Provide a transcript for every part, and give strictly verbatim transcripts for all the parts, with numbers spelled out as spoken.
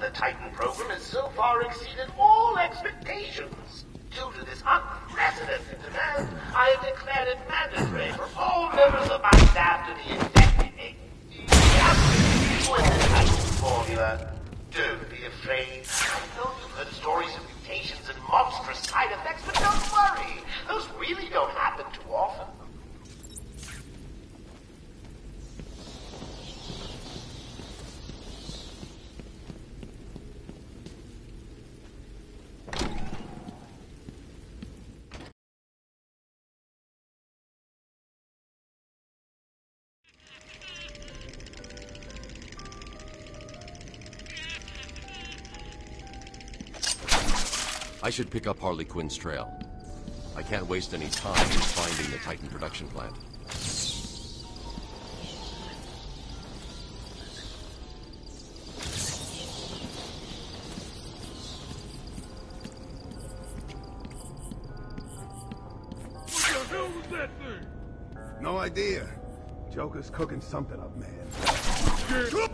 the Titan program has so far exceeded all expectations. Due to this unprecedented demand, I have declared it mandatory for all members of my staff to be infected with the Titan formula. Don't be afraid. I know you've heard stories of mutations and monstrous side effects, but don't worry. Those really don't happen too often. I should pick up Harley Quinn's trail. I can't waste any time in finding the Titan production plant. What the hell was that thing? No idea. Joker's cooking something up, man. Get...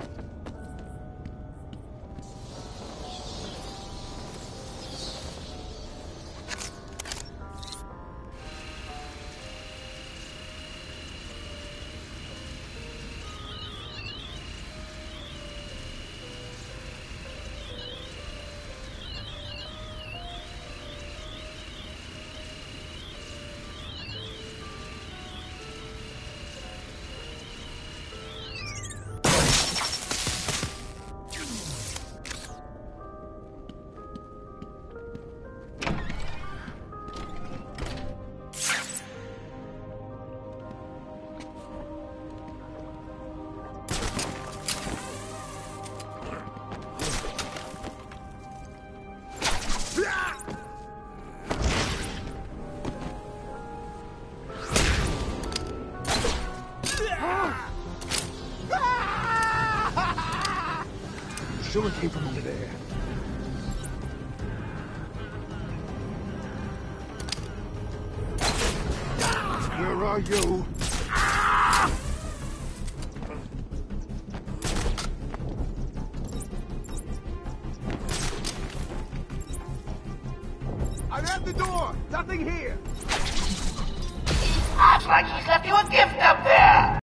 Sure it came from over there. Where are you? I'm at the door! Nothing here! Looks like he's left you a gift up there!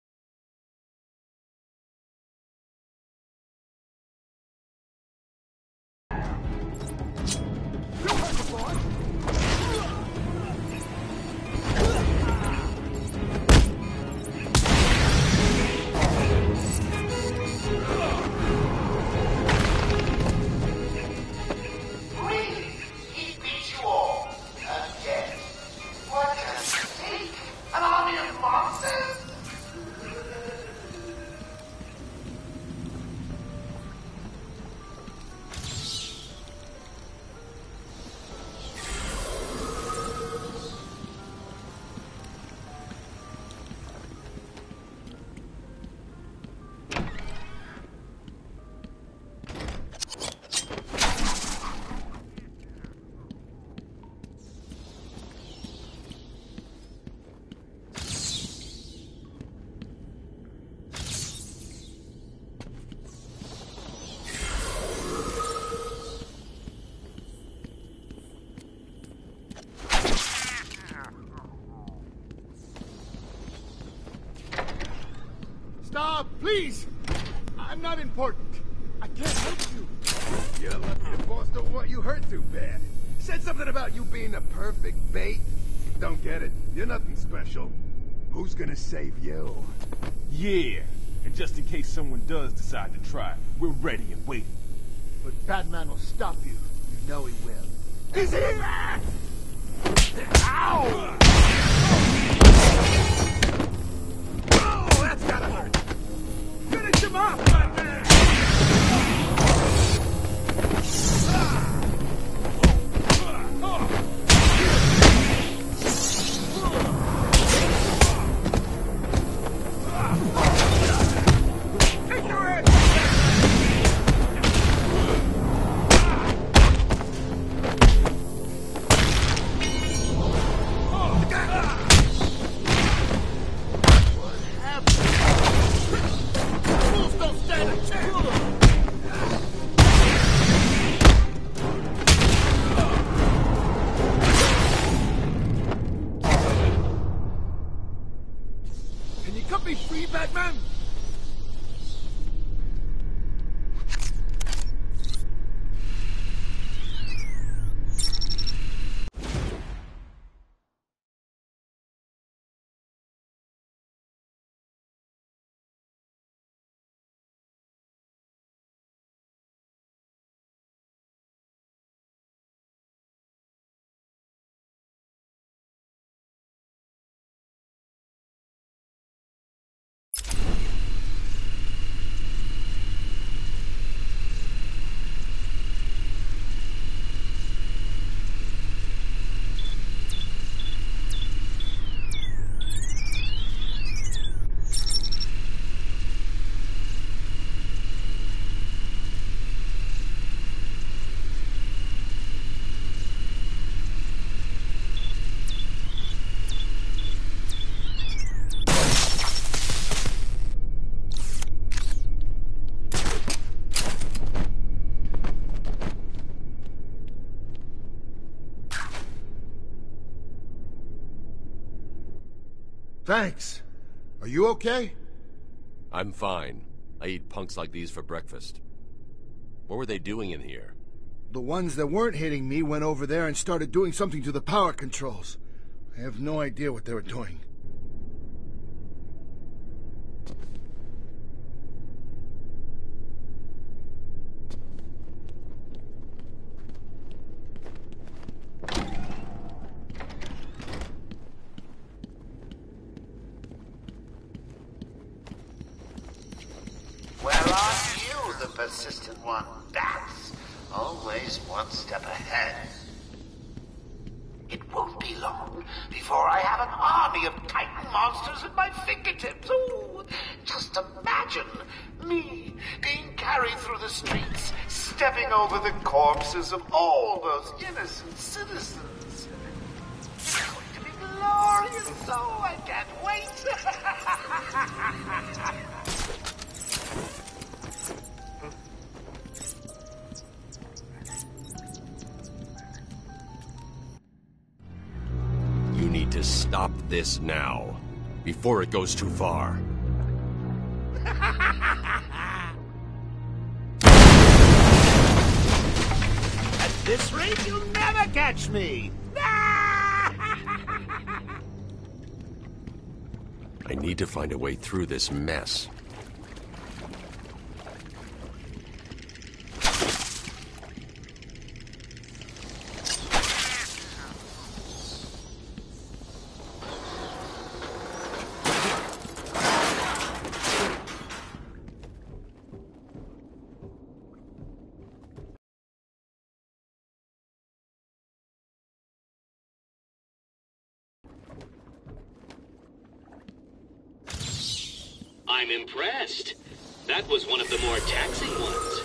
Stop, please! I'm not important. I can't help you. You're lucky the boss don't want you hurt too bad. Said something about you being the perfect bait. Don't get it. You're nothing special. Who's gonna save you? Yeah, and just in case someone does decide to try, we're ready and waiting. But Batman will stop you. You know he will. He's here! Ow! Oh, that's gotta hurt. Finish him off, Batman! Take your head! Oh! Batman? Thanks. Are you okay? I'm fine. I eat punks like these for breakfast. What were they doing in here? The ones that weren't hitting me went over there and started doing something to the power controls. I have no idea what they were doing. Where are you, the persistent one? That's always one step ahead. It won't be long before I have an army of Titan monsters at my fingertips. Ooh, just imagine me being carried through the streets, stepping over the corpses of all those innocent citizens. It's going to be glorious, so I can't wait. You need to stop this now, before it goes too far. At this rate, you'll never catch me! I need to find a way through this mess. I'm impressed. That was one of the more taxing ones.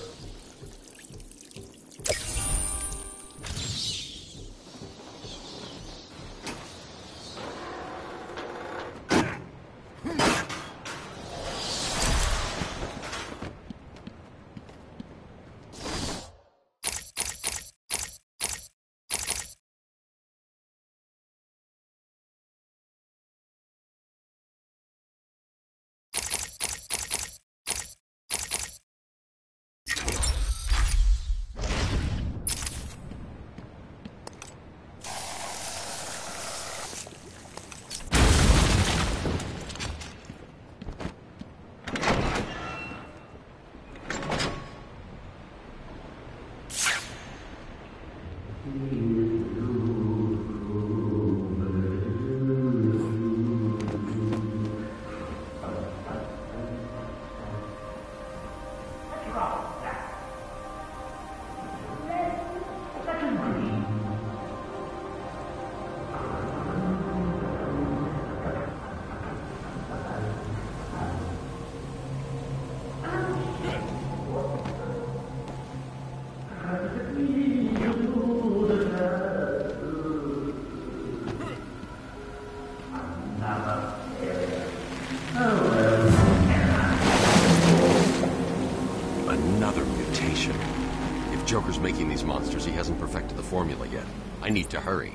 Another mutation. If Joker's making these monsters, he hasn't perfected the formula yet. I need to hurry.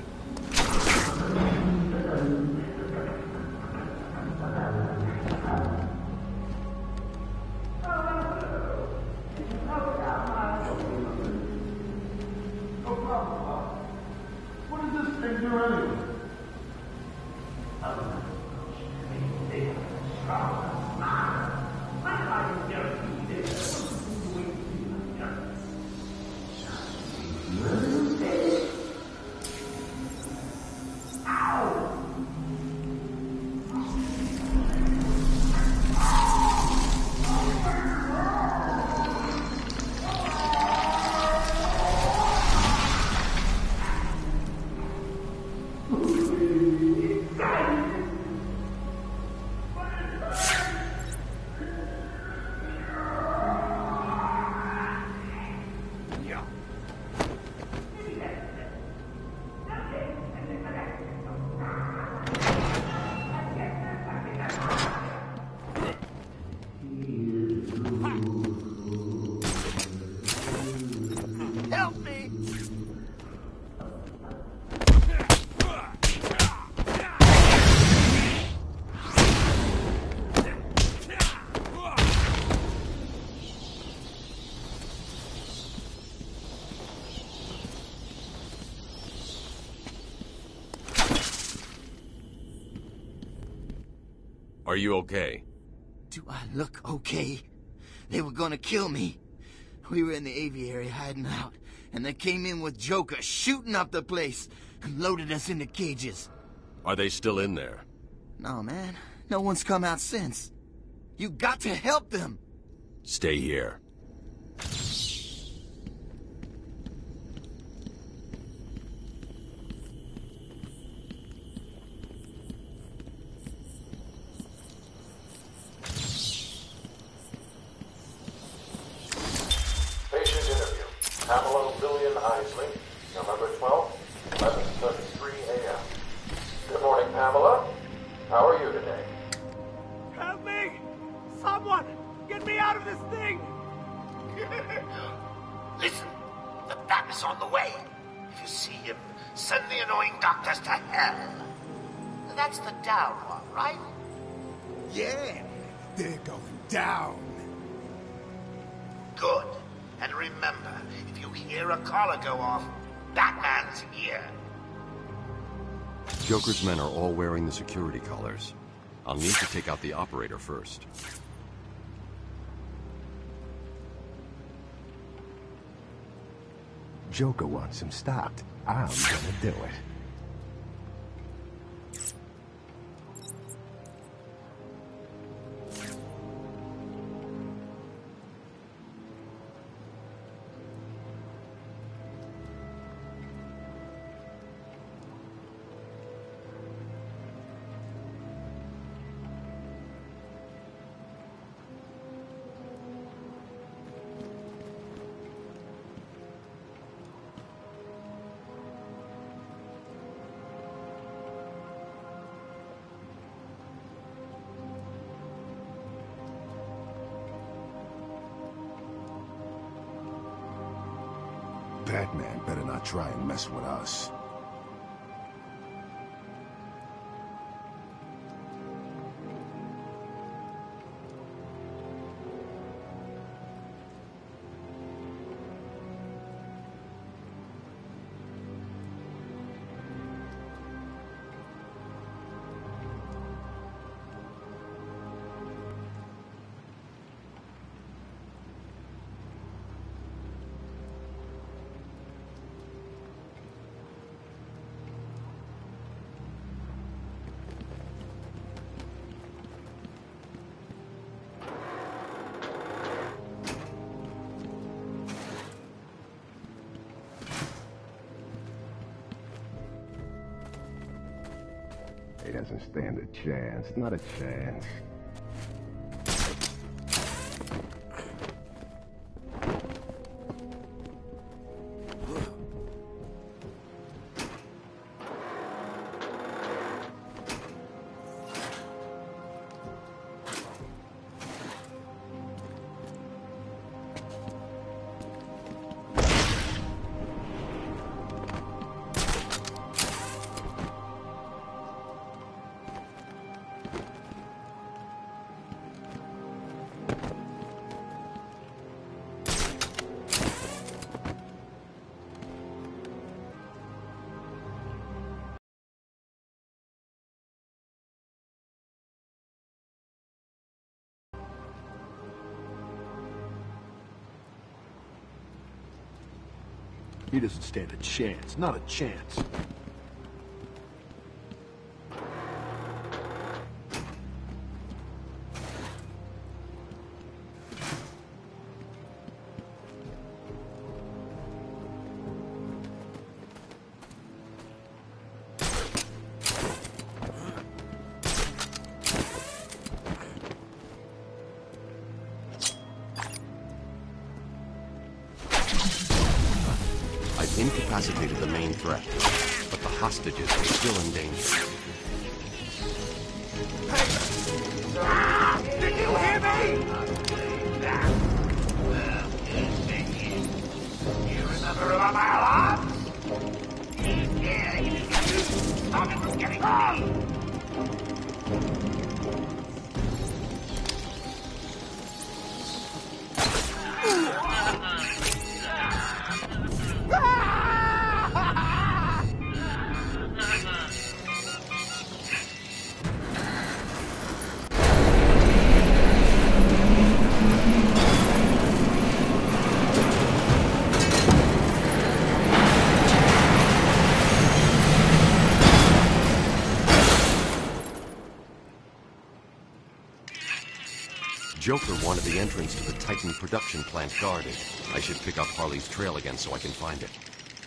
Are you okay? Do I look okay? They were gonna kill me. We were in the aviary hiding out, and they came in with Joker shooting up the place and loaded us into cages. Are they still in there? No, man. No one's come out since. You got to help them. Stay here. Patient interview. Pamela Lillian Isley, November twelfth, eleven thirty-three a m Good morning, Pamela. How are you today? Help me! Someone! Get me out of this thing! Listen, the Bat is on the way. If you see him, send the annoying doctors to hell. That's the down one, right? Yeah, they're going down. Good. And remember, if you hear a collar go off, Batman's here. Joker's men are all wearing the security collars. I'll need to take out the operator first. Joker wants him stopped. I'm gonna do it. Batman better not try and mess with us. He doesn't stand a chance. Not a chance. He doesn't stand a chance. Not a chance. Incapacitated the main threat, but the hostages are still in danger. Did you hear me? You remember about my alarms? Yeah, you stop it from getting on! Joker wanted the entrance to the Titan production plant guarded. I should pick up Harley's trail again so I can find it.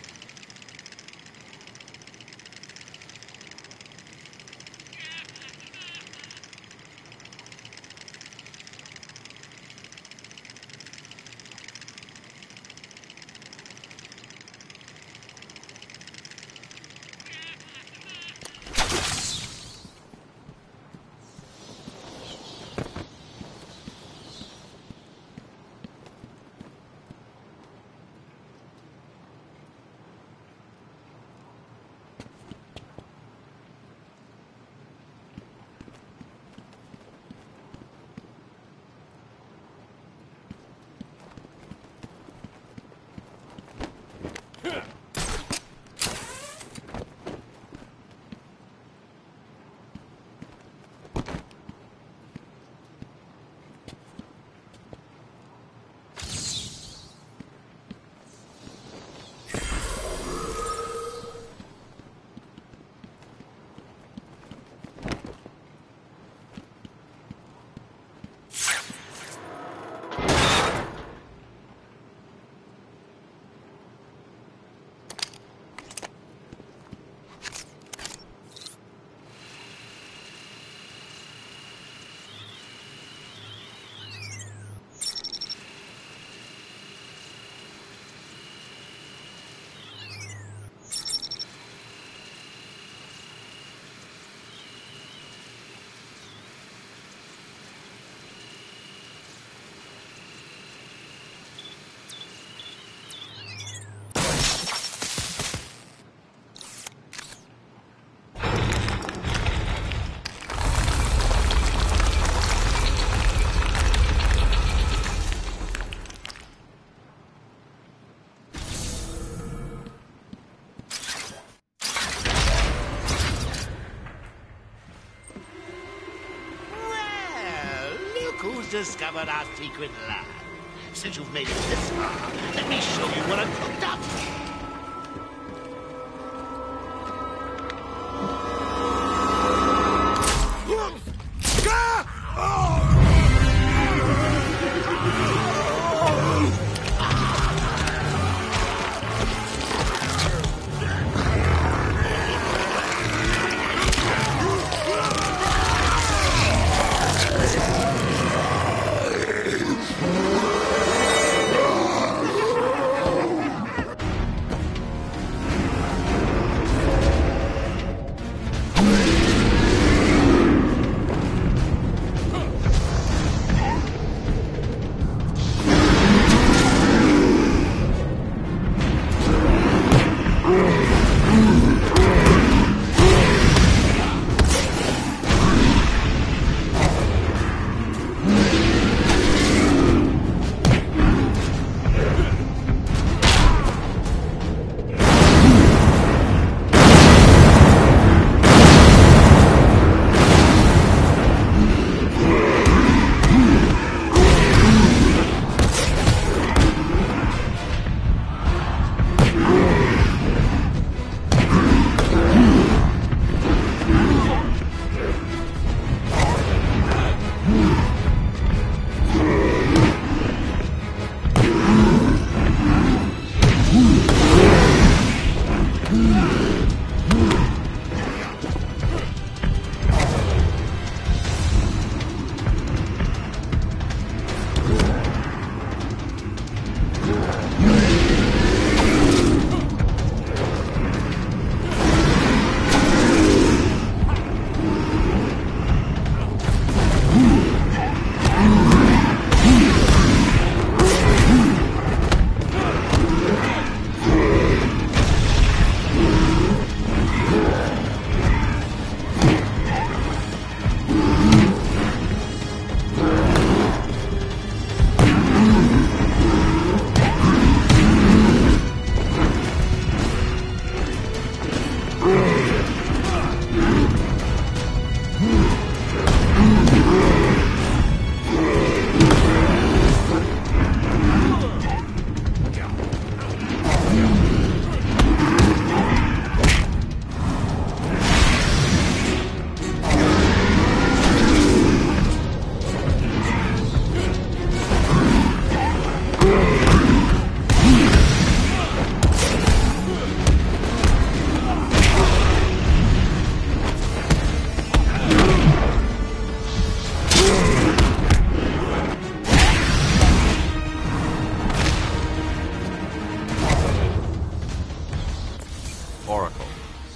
Discovered our secret lab. Since you've made it this far, let me show you what I've cooked up.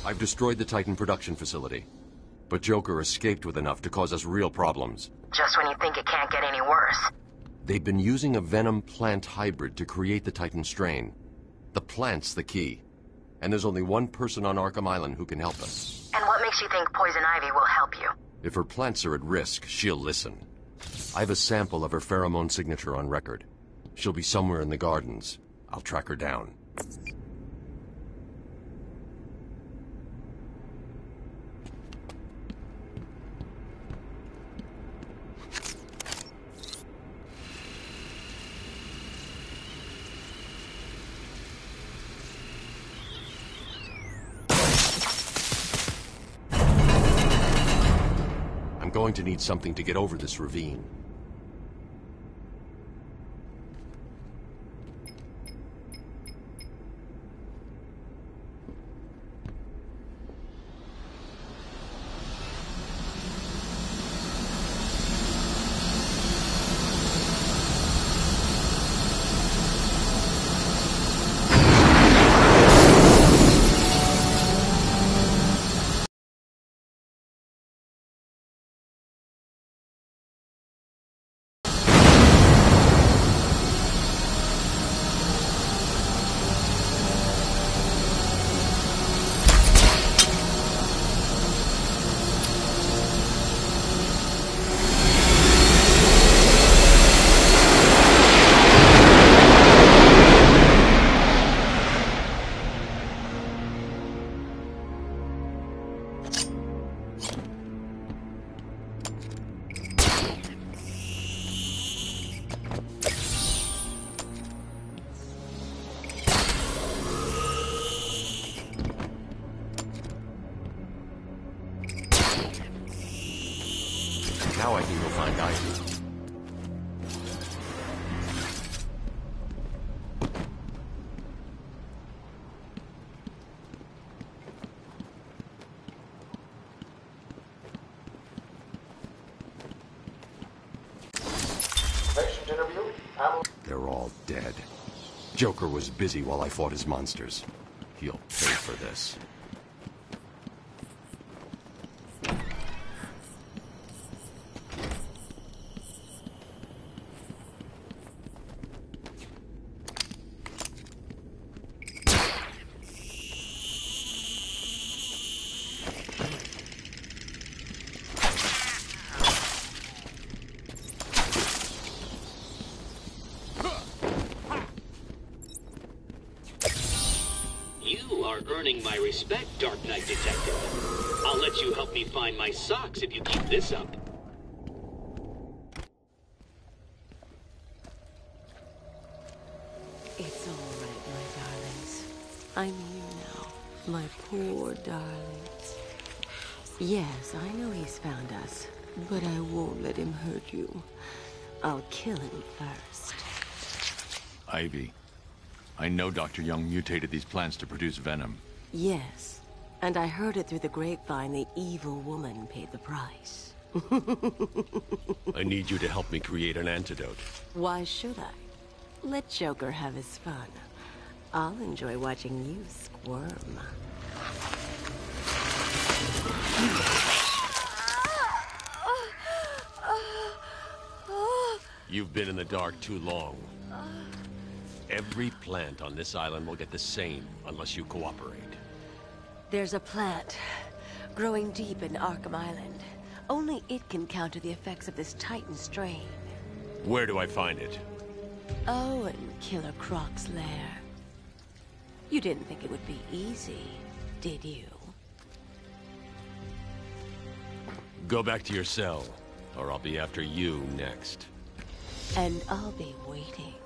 I've destroyed the Titan production facility. But Joker escaped with enough to cause us real problems. Just when you think it can't get any worse. They've been using a Venom plant hybrid to create the Titan strain. The plant's the key. And there's only one person on Arkham Island who can help us. And what makes you think Poison Ivy will help you? If her plants are at risk, she'll listen. I have a sample of her pheromone signature on record. She'll be somewhere in the gardens. I'll track her down. I'm going to need something to get over this ravine. Now I can go find Ivy. Patient interview. Pamela. They're all dead. Joker was busy while I fought his monsters. He'll pay for this. Earning my respect, Dark Knight Detective. I'll let you help me find my socks if you keep this up. It's all right, my darlings. I'm here now, my poor darlings. Yes, I know he's found us, but I won't let him hurt you. I'll kill him first. Ivy. I know Doctor Young mutated these plants to produce venom. Yes, and I heard it through the grapevine the evil woman paid the price. I need you to help me create an antidote. Why should I? Let Joker have his fun. I'll enjoy watching you squirm. You've been in the dark too long. Every plant on this island will get the same unless you cooperate. There's a plant growing deep in Arkham Island. Only it can counter the effects of this Titan strain. Where do I find it? Oh, in Killer Croc's lair. You didn't think it would be easy, did you? Go back to your cell, or I'll be after you next. And I'll be waiting.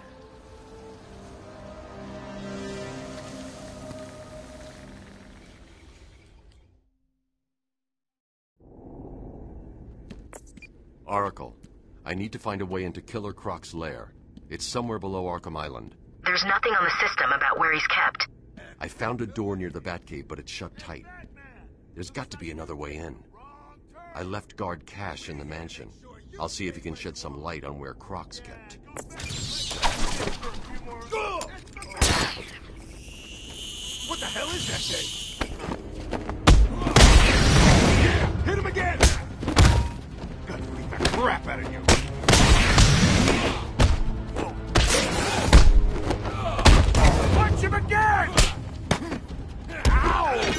Oracle, I need to find a way into Killer Croc's lair. It's somewhere below Arkham Island. There's nothing on the system about where he's kept. I found a door near the Batcave, but it's shut tight. There's got to be another way in. I left guard Cash in the mansion. I'll see if he can shed some light on where Croc's kept. What the hell is that thing? crap out of you. Punch him again! Ow!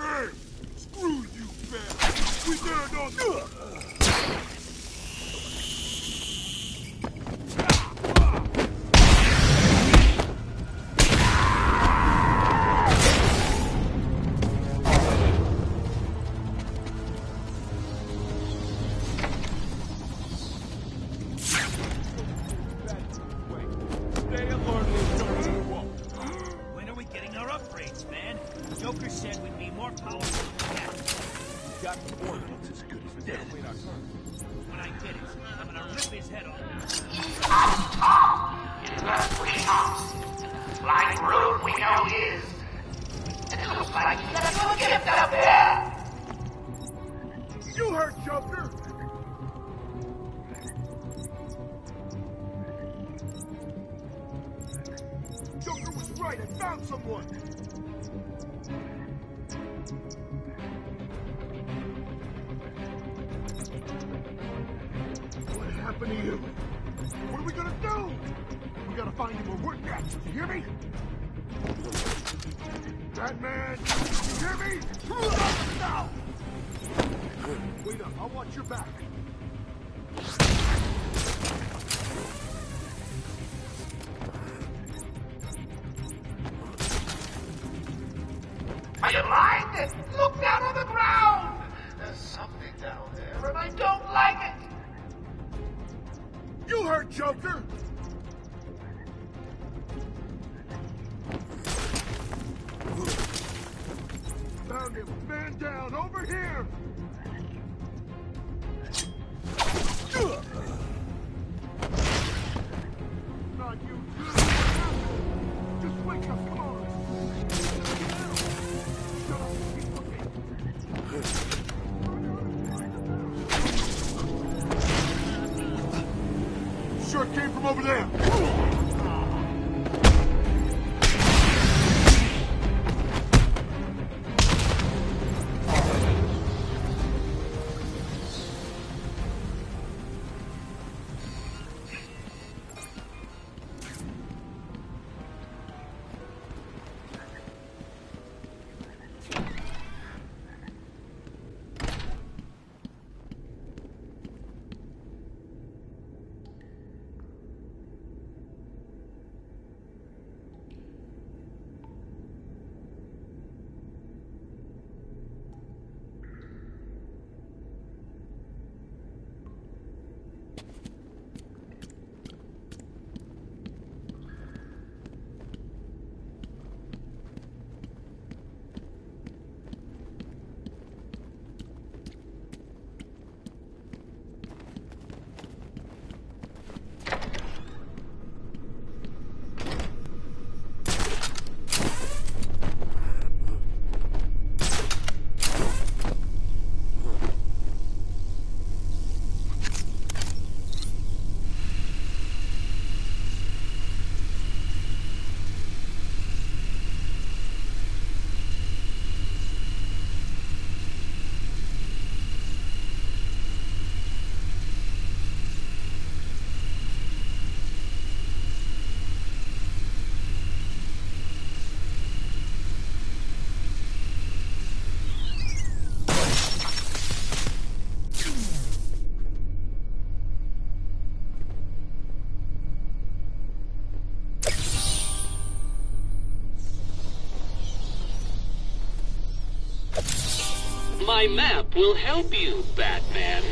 Hey! Screw you, man! We dare not... When are we getting our upgrades, man? Joker said we'd be more powerful than that. Got the ordnance as good as dead. When I get it, I'm gonna rip his head off. Like Root we know he is. It looks like he's got a little gift up there. You heard Joker! Joker was right, I found someone! What happened to you? What are we gonna do? We gotta find him where we're at, you hear me? Batman, you hear me? Now! Wait up, I'll watch your back. Are you blind? Look down on the ground! There's something down there, and I don't like it! You heard Joker! Found him! Man down! Over here! Not you too! Just wake up, come on! Shut up, keep looking! Sure came from over there! My map will help you, Batman.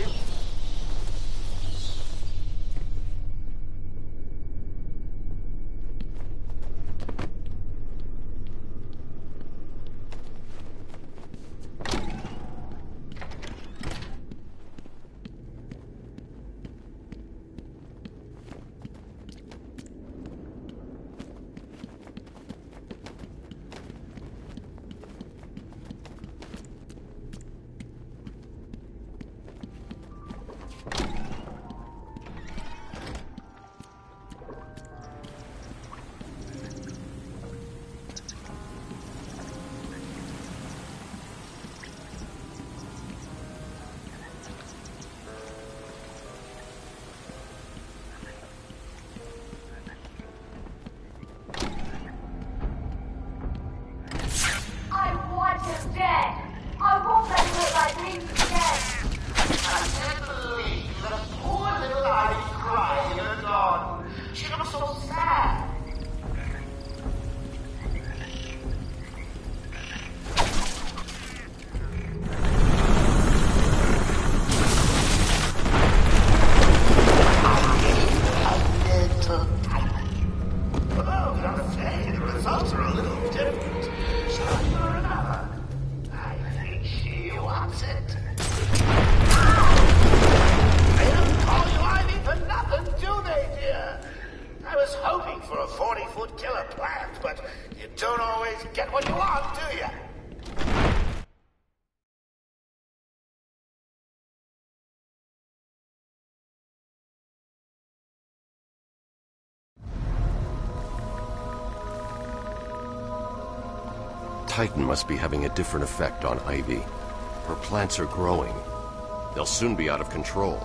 Titan must be having a different effect on Ivy. Her plants are growing. They'll soon be out of control.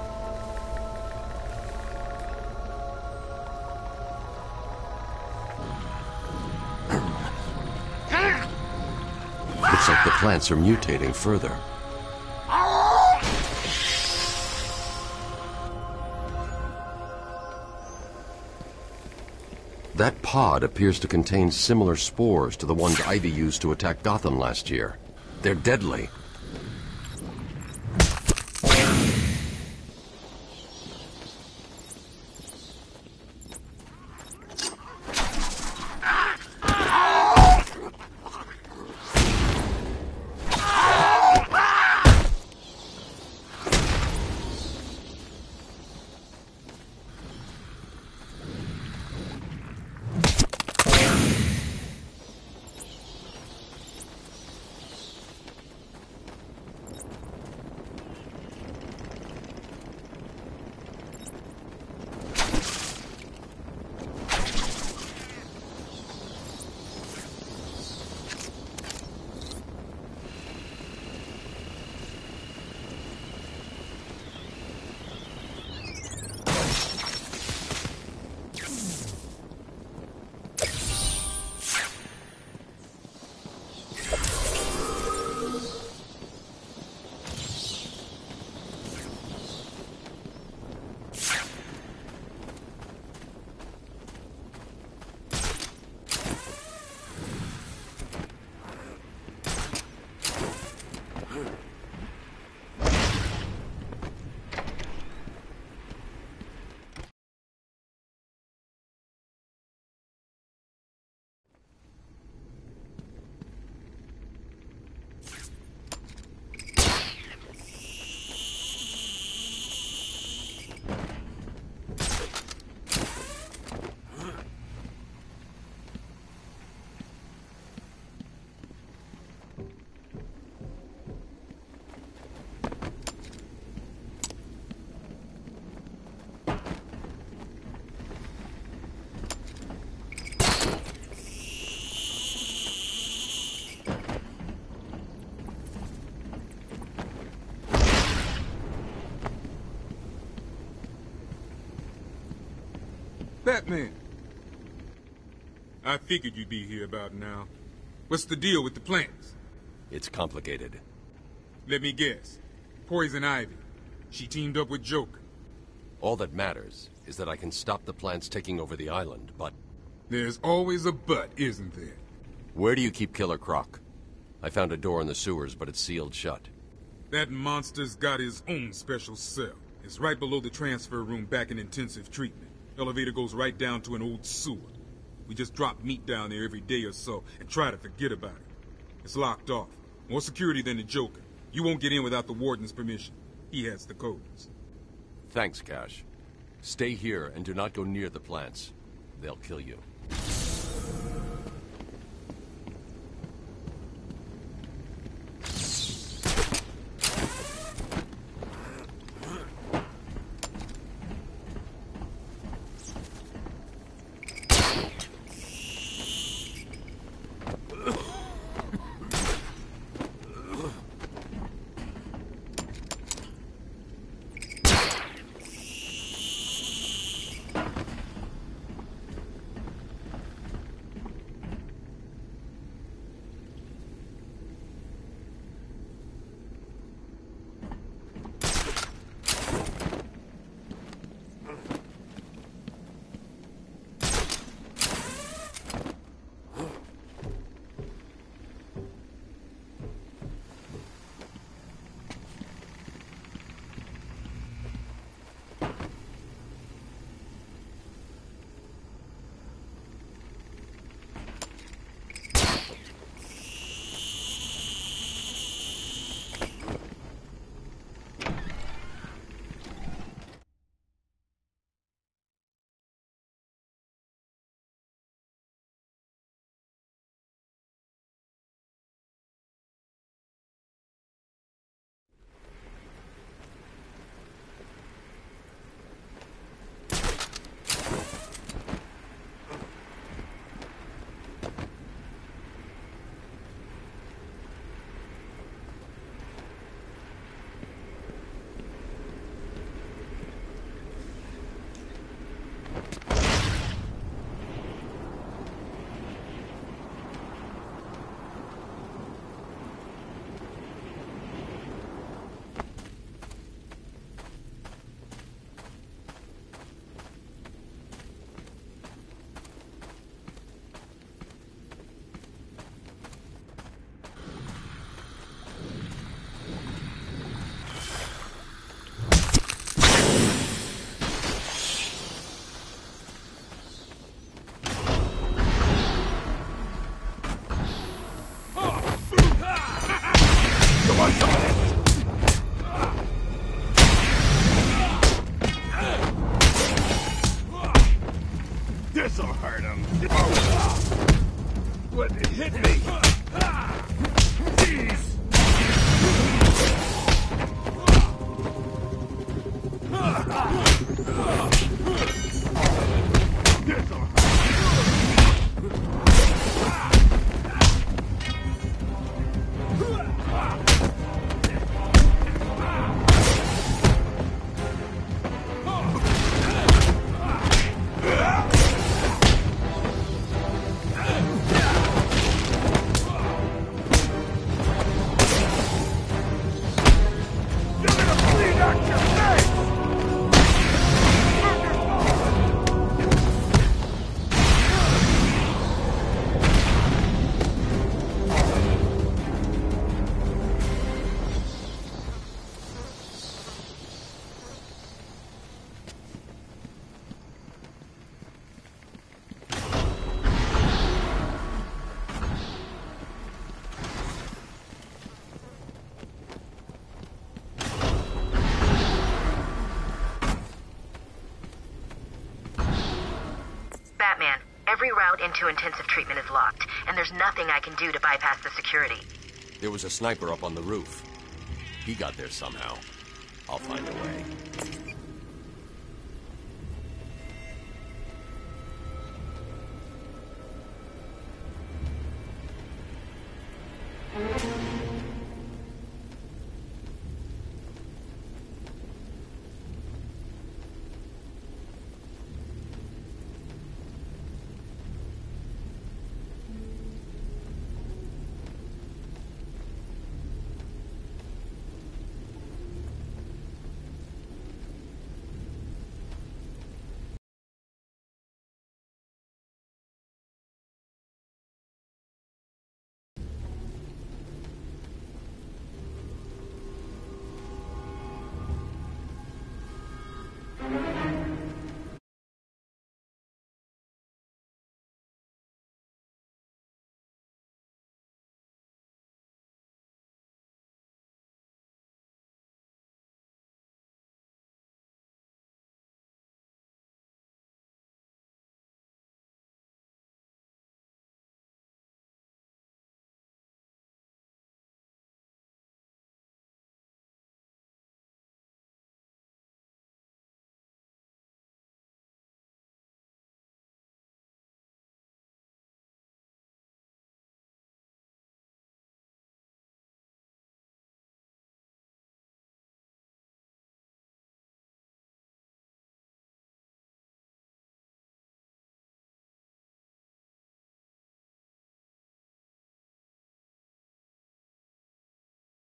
Looks like the plants are mutating further. That pod appears to contain similar spores to the ones Ivy used to attack Gotham last year. They're deadly. Batman! I figured you'd be here about now. What's the deal with the plants? It's complicated. Let me guess. Poison Ivy. She teamed up with Joker. All that matters is that I can stop the plants taking over the island, but... There's always a but, isn't there? Where do you keep Killer Croc? I found a door in the sewers, but it's sealed shut. That monster's got his own special cell. It's right below the transfer room back in intensive treatment. Elevator goes right down to an old sewer. We just drop meat down there every day or so and try to forget about it. It's locked off. More security than the Joker. You won't get in without the warden's permission. He has the codes. Thanks, Cash. Stay here and do not go near the plants. They'll kill you. This'll hurt him. What hit me? Jeez. This'll hurt. Batman, every route into intensive treatment is locked, and there's nothing I can do to bypass the security. There was a sniper up on the roof. He got there somehow. I'll find a way.